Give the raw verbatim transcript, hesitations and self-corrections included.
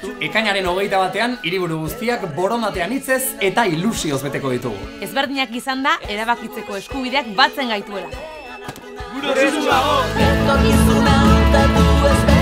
Ekainaren hogeita batean, hiriburu guztiak borondatean hitzez eta ilusioz beteko ditugu. Ezberdinak izan da, erabakitzeko eskubideak batzen gaituela. Gure esku dago!